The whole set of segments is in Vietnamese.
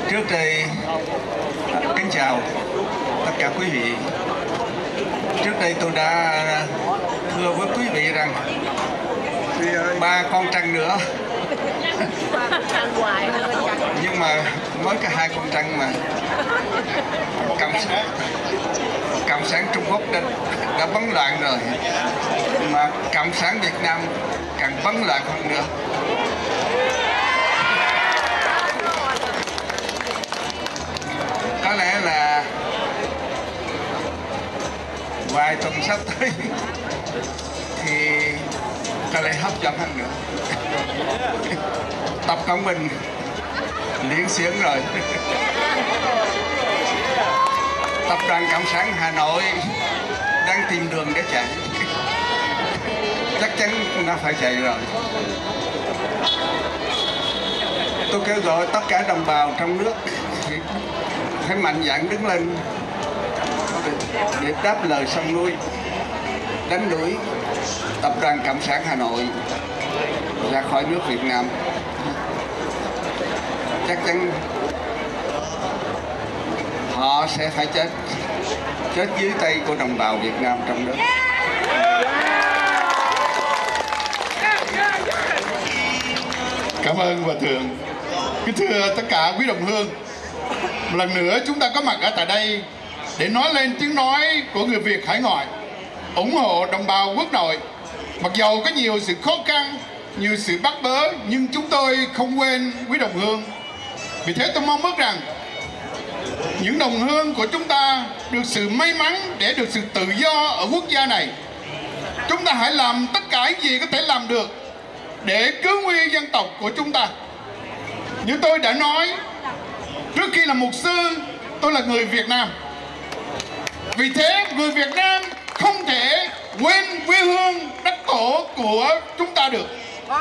Trước đây kính chào tất cả quý vị. Trước đây tôi đã thưa với quý vị rằng 3 con trăng nữa nhưng mà mới có 2 con trăng mà Cộng sản Trung Quốc đã bấn loạn rồi, mà Cộng sản Việt Nam càng bấn loạn hơn nữa. Có lẽ là vài tuần sắp tới thì có lẽ hấp dẫn hơn nữa. Tập Cận Bình liễn xiển rồi. Tập đoàn Cộng sản Hà Nội đang tìm đường để chạy. Chắc chắn nó phải chạy rồi. Tôi kêu gọi tất cả đồng bào trong nước phải mạnh dạn đứng lên để đáp lời sông núi, đánh đuổi Tập đoàn Cộng sản Hà Nội ra khỏi nước Việt Nam. Chắc chắn họ sẽ phải chết dưới tay của đồng bào Việt Nam trong nước. Cảm ơn Hòa Thượng. Kính thưa tất cả quý đồng hương, một lần nữa chúng ta có mặt ở tại đây để nói lên tiếng nói của người Việt hải ngoại, ủng hộ đồng bào quốc nội. Mặc dầu có nhiều sự khó khăn, nhiều sự bắt bớ, nhưng chúng tôi không quên quý đồng hương. Vì thế tôi mong ước rằng những đồng hương của chúng ta được sự may mắn để được sự tự do ở quốc gia này. Chúng ta hãy làm tất cả những gì có thể làm được để cứu nguy dân tộc của chúng ta. Như tôi đã nói, trước khi làm mục sư, tôi là người Việt Nam. Vì thế người Việt Nam không thể quên quê hương đất tổ của chúng ta được.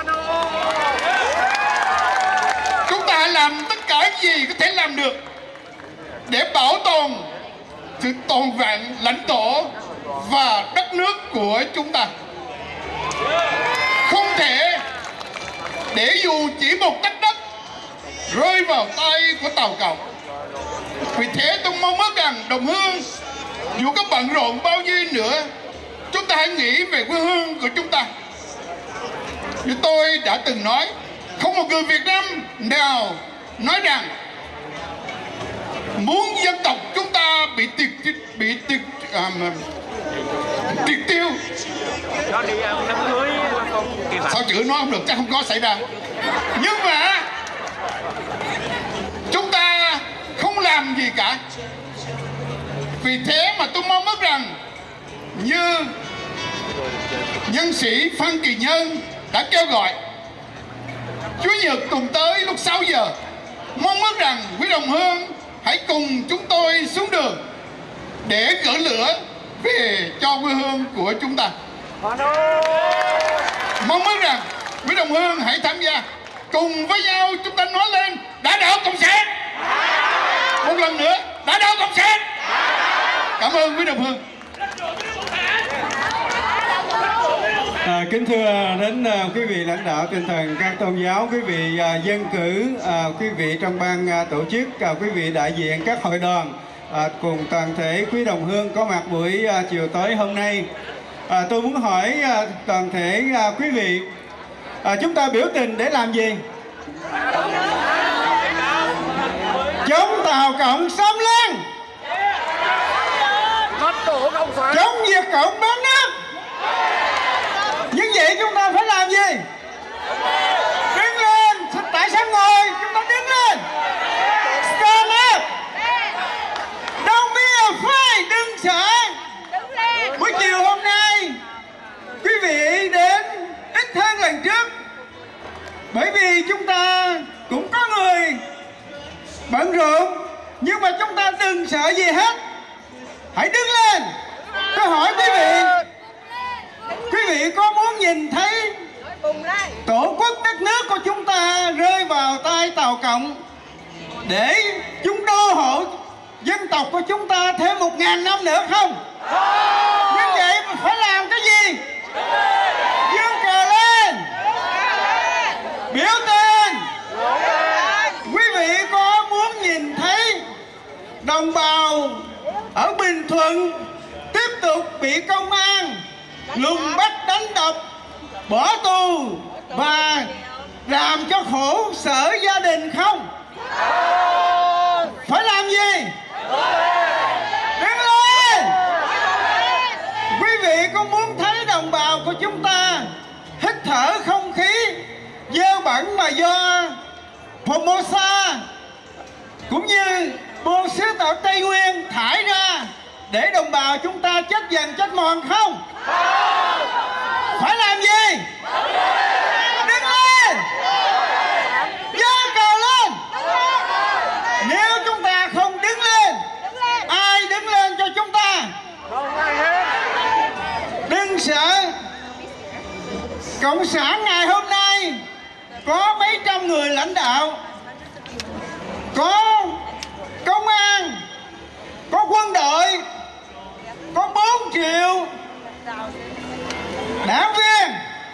Chúng ta hãy làm tất cả gì có thể làm được để bảo tồn sự toàn vẹn lãnh thổ và đất nước của chúng ta. Không thể để dù chỉ một tấc đất rơi vào tay của Tàu Cộng. Vì thế tôi mong ước rằng đồng hương, dù có bận rộn bao nhiêu nữa, chúng ta hãy nghĩ về quê hương của chúng ta. Như tôi đã từng nói, không một người Việt Nam nào nói rằng muốn dân tộc chúng ta bị triệt tiêu. Sao chữ nói không được, chắc không có xảy ra. Nhưng mà chúng ta không làm gì cả. Vì thế mà tôi mong ước rằng như nhân sĩ Phan Kỳ Nhân đã kêu gọi, Chủ nhật tuần tới lúc 6 giờ, mong ước rằng quý đồng hương hãy cùng chúng tôi xuống đường để gỡ lửa về cho quê hương của chúng ta. Mong ước rằng quý đồng hương hãy tham gia, cùng với nhau chúng ta nói lên đã đảo Cộng sản. Một lần nữa, đã đảo Cộng sản. Cảm ơn quý đồng hương. Kính thưa đến quý vị lãnh đạo tinh thần các tôn giáo, quý vị dân cử, quý vị trong ban tổ chức, quý vị đại diện các hội đoàn, cùng toàn thể quý đồng hương có mặt buổi chiều tối hôm nay. Tôi muốn hỏi toàn thể quý vị, chúng ta biểu tình để làm gì? Chống Tàu Cộng xâm lăng, chống Việt Cộng bán nước. Nhưng vậy chúng ta phải làm gì? Đứng lên. Tại sao ngồi? Chúng ta đứng lên. Stand up. Don't be afraid. Đừng sợ. Buổi chiều hôm nay quý vị đến ít hơn lần trước, bởi vì chúng ta cũng có người bận rộn. Nhưng mà chúng ta đừng sợ gì hết. Hãy đứng lên. Tôi hỏi quý vị có muốn nhìn thấy tổ quốc đất nước của chúng ta rơi vào tay Tàu Cộng để chúng đô hộ dân tộc của chúng ta thêm 1000 năm nữa không? Nhưng vậy phải làm cái gì? Dương cờ lên, biểu tình. Quý vị có muốn nhìn đồng bào ở Bình Thuận tiếp tục bị công an lùng bắt đánh đập, bỏ tù và làm cho khổ sở gia đình không? Phải làm gì? Đứng lên! Quý vị có muốn thấy đồng bào của chúng ta hít thở không khí dơ bẩn mà do Formosa cũng như bộ xứ tộc Tây Nguyên thải ra để đồng bào chúng ta chết dần chết mòn không? Phải làm gì? Đứng lên! Giơ cờ lên! Nếu chúng ta không đứng lên, ai đứng lên cho chúng ta? Đừng sợ. Cộng sản ngày hôm nay có mấy trăm người lãnh đạo, có công an, có quân đội, có 4 triệu đảng viên.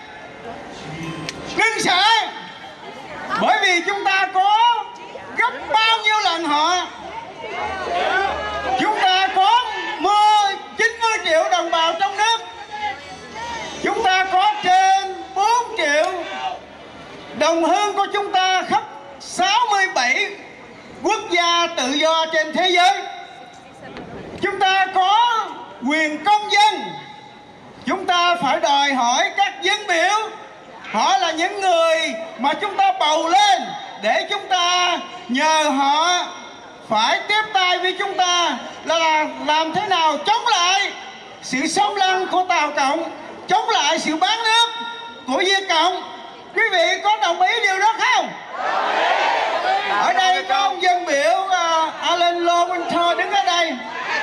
Đừng sợ, bởi vì chúng ta có gấp bao nhiêu lần họ. Chúng ta có 90 triệu đồng bào trong nước. Chúng ta có trên 4 triệu đồng hương của chúng ta khắp 67 quốc gia tự do trên thế giới. Chúng ta có quyền công dân. Chúng ta phải đòi hỏi các dân biểu. Họ là những người mà chúng ta bầu lên để chúng ta nhờ họ phải tiếp tay với chúng ta là làm thế nào chống lại sự xâm lăng của Tàu Cộng, chống lại sự bán nước của Việt Cộng. Quý vị có đồng ý điều đó không? Ở đây có ông dân biểu Alan Lowenthal đứng ở đây.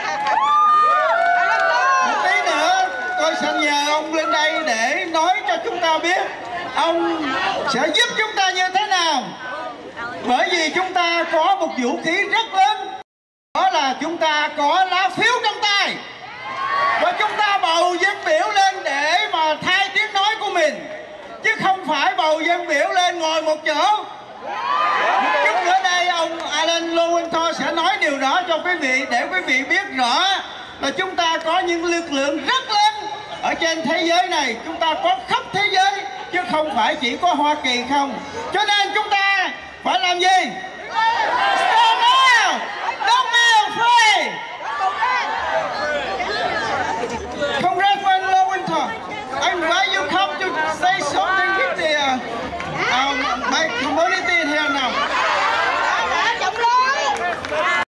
Một tí nữa tôi sẽ nhờ ông lên đây để nói cho chúng ta biết ông sẽ giúp chúng ta như thế nào. Bởi vì chúng ta có một vũ khí rất lớn, đó là chúng ta có lá phiếu trong tay. Và chúng ta bầu dân biểu lên để mà thay tiếng nói của mình, chứ không phải bầu dân biểu lên ngồi một chỗ. Một chút nữa đây ông Alan Lowenthal sẽ nói điều đó cho quý vị, để quý vị biết rõ là chúng ta có những lực lượng rất lớn ở trên thế giới này. Chúng ta có khắp thế giới chứ không phải chỉ có Hoa Kỳ không. Cho nên chúng ta phải làm gì?